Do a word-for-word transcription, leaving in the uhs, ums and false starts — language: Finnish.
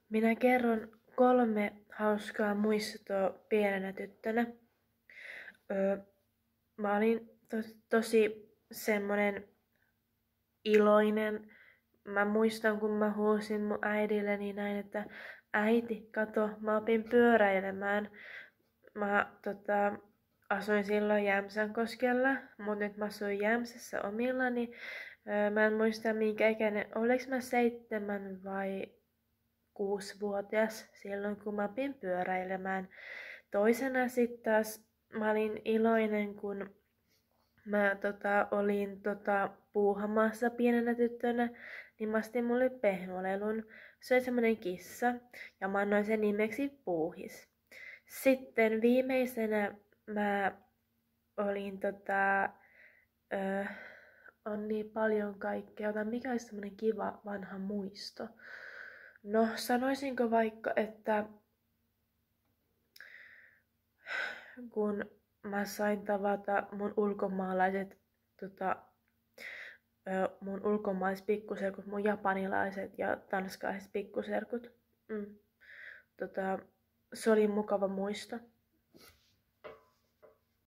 Minä kerron kolme hauskaa muistoa pienenä tyttönä. Öö, mä olin to, tosi semmonen iloinen. Mä muistan, kun mä huusin mun äidilleni näin, että äiti, kato, mä opin pyöräilemään. Mä tota, asuin silloin Jämsänkoskella, mutta nyt mä asuin Jämsässä omillani. Öö, mä en muista minkä ikäinen, oliks mä seitsemän vai kuusivuotias silloin, kun mä opin pyöräilemään. Toisena sitten taas mä olin iloinen, kun mä tota, olin tota, puuhamassa pienenä tyttönä, niin mä astin mulle pehmolelun. Se oli semmonen kissa, ja mä annoin sen nimeksi Puuhis. Sitten viimeisenä mä olin tota, ö, on niin paljon kaikkea. Ota, mikä olisi semmonen kiva vanha muisto? No, sanoisinko vaikka, että kun mä sain tavata mun ulkomaalaiset, tota, mun ulkomaalaiset pikkuserkut, mun japanilaiset ja tanskalaiset pikkuserkut. Mm. Tota, se oli mukava muisto.